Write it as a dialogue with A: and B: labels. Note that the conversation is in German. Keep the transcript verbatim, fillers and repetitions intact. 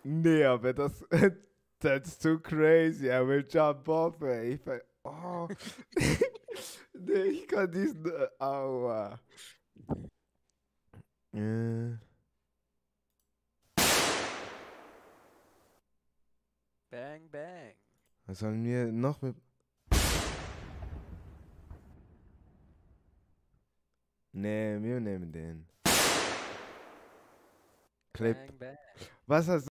A: Nee, aber das, that's too crazy. I will jump off, ey. Ich, ver- oh. Nee, ich kann diesen, äh, aua. Äh,
B: Bang, bang.
A: was sollen wir noch mit... Nee, wir nehmen den. Clip.
B: Bang, bang.
A: Was hast